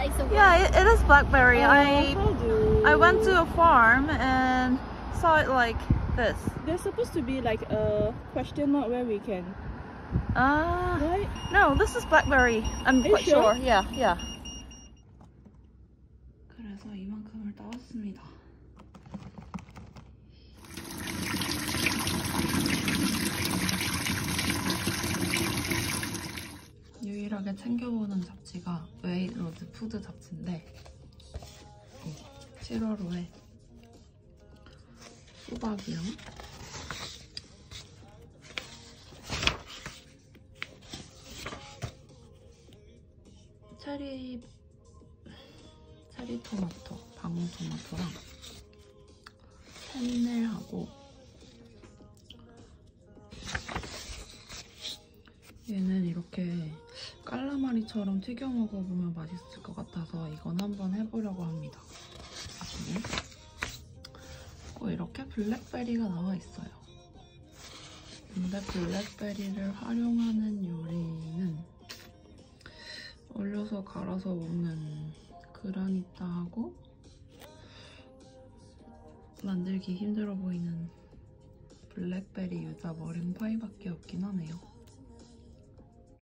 Yeah, it is blackberry. I went to... to a farm and saw it like this. There's supposed to be like a question mark where we can... right? No, this is blackberry. I'm quite sure. Yeah. 그래서 이만큼을 따왔습니다. 유일하게 챙겨보는 잡지가 웨이로드 푸드 잡지인데 7월호에 수박이랑 체리 토마토, 방울토마토랑 펜넬하고 얘는 이렇게 깔라마리처럼 튀겨 먹어보면 맛있을 것 같아서 이건 한번 해보려고 합니다. 그리고 이렇게 블랙베리가 나와 있어요. 근데 블랙베리를 활용하는 요리는 얼려서 갈아서 먹는 그라니타하고 만들기 힘들어 보이는 블랙베리 유자 머랭파이밖에 없긴 하네요.